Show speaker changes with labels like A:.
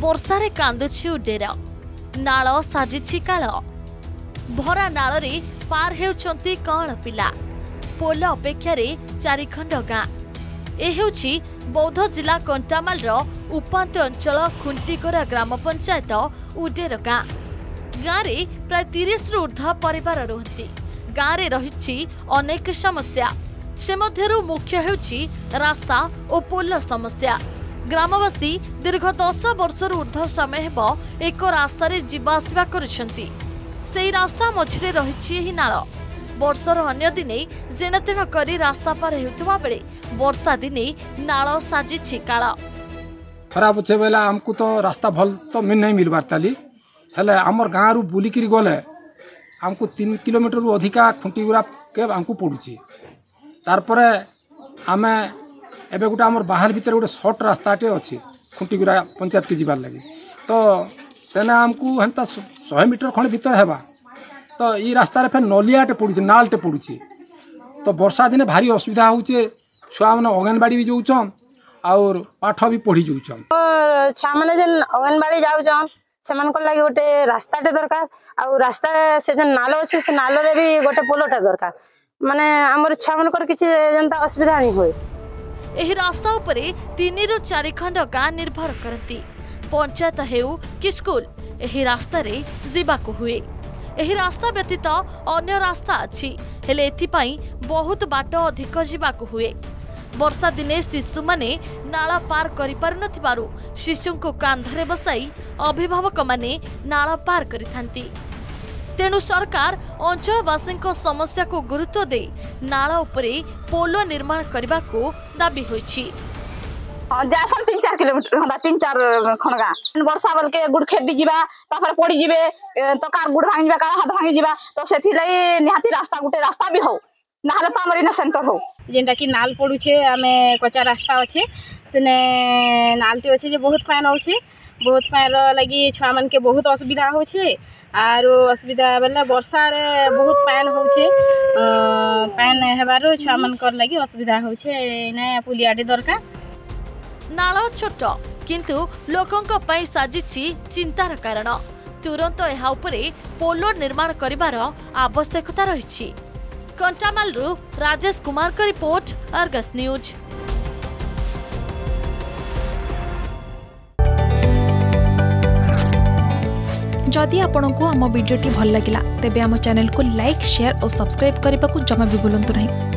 A: ବର୍ଷାରେ କାନ୍ଦୁଛି ଉଡେର ନାଳ ସାଜିଛି କାଳ ଭରା ନାଳରେ ପାର ହେଉଛନ୍ତି କଅଁଳ ପିଲା ପୋଲ ଅପେକ୍ଷାରେ ଚାରିଖଣ୍ଡ ଗାଁ। ଏ ହେଉଛି ବୌଦ୍ଧ ଜିଲ୍ଲା କଣ୍ଟାମାଲର ଉପାନ୍ତ ଅଞ୍ଚଳ ଖୁଣ୍ଟିକୋରା ଗ୍ରାମ ପଞ୍ଚାୟତ ଉଡେର ଗାଁ। ଗାଁରେ ପ୍ରାୟ 30ରୁ ଊର୍ଦ୍ଧ୍ୱ ପରିବାର ରୁହନ୍ତି। ଗାଁରେ ରହିଛି ଅନେକ ସମସ୍ୟା, ସେ ମଧ୍ୟରୁ ମୁଖ୍ୟ ହେଉଛି ରାସ୍ତା ଓ ପୋଲ ସମସ୍ୟା। ଗ୍ରାମବାସୀ ଦୀର୍ଘ 10 ବର୍ଷରୁ ଊର୍ଦ୍ଧ୍ୱ ସମୟ ହେବ ଏକ ରାସ୍ତାରେ ଯିବା ଆସିବା କରୁଛନ୍ତି। ସେହି ରାସ୍ତା ମଝିରେ ରହିଛି ଏହି ନାଳ। ବର୍ଷର ଅନ୍ୟ ଦିନେ ଯେଣତେଣ କରି ରାସ୍ତା ପାର ହେଉଥିବା ବେଳେ ବର୍ଷା ଦିନେ ନାଳ ସାଜିଛି କାଳ।
B: खराब अच्छे बेले आमको तो रास्ता भल तो नहीं मिलबार ताली हेले आमर गाँव रु बुलिकी गले आमको 3 किलोमीटर रु अधिका खुंटीगुरा के आमको पड़ुची। तारपरे आमे एबे गोटे आमर बाहर भीतर गोटे शॉर्ट रास्ताटे अच्छी खुंटीगुरा पंचायत के जीवार लगे तो सेना आमको हेन्ता 100 मीटर खंड भीतर हेबा तो ये रास्ता फिर नलियाटे पड़ुची नालटे पड़ुची तो वर्षा दिने भारी असुविधा होचे। छुआ मैंने अंगनबाड़ी भी जाऊन और पाठ भी पढ़ी जाऊन
C: छुआ मैंने जेन अंगनबाड़ी जाऊन से लगे गोटे रास्ताटे दरकार आउ रास्ता से जो नाल अच्छे से नाल भी गोटे पोलटा दरकार माने आमर छुआ मनकर किसी जनता असुविधा नहीं हुए।
A: एही रास्ता उपरे 3 ରୁ 4 खंड गाँ निर्भर करती। पंचायत हेउ कि स्कूल एही रास्ता रे जीवाको हुए। एही रास्ता व्यतीत अन्य रास्ता अछि हेले एथिपाई बहुत बाट अधिक जीवाको हुए। वर्षा दिने शिशु माने नाला पार करि पारु नथिबारु शिशु को कांधरे बसाई अभिभावक माने नाला पार करिथांती। तेणु सरकार अंचलवासी समस्या को गुरुत्व दे नाला उपरे पोलो निर्माण करने को दाबी होईछि।
C: जासन 3-4 किलोमीटर हमरा 3-4 खणगा वर्षा बल के गुड़ खेदी जिबा तापर पड़ी जिबे तो कार गुड़ भांगी जिबा कार हाथ भांगी जिबा तो सेथि लई निहाती रास्ता गुटे रास्ता भी हो नाले तो हमर इन सेंटर हो
D: जेंटा कि नाल पड़ुछे आमे कच्चा रास्ता अच्छे सेने नालटी अच्छे जे बहुत पान होछे बहुत पान लगी छुआ मन के बहुत असुविधा होछे आर असुविधा बेले वर्षा रे बहुत पान होछे पान हेबारो छुआ मन कर लगी असुविधा होछे ने पुलियाटे दरकार।
A: नाल छोट किंतु लोकंक पई साजिछि चिंतार कारण। तुरंत एहा उपरे पोलो निर्माण करिवार आवश्यकता रहिछि। कंटामालरू राजेश कुमार का रिपोर्ट, अर्गस न्यूज।
E: जदि आपंक आम भिडी भल लगा तेब आम चैनल को लाइक शेयर और सब्सक्राइब करने को जमा भी भूलु नहीं।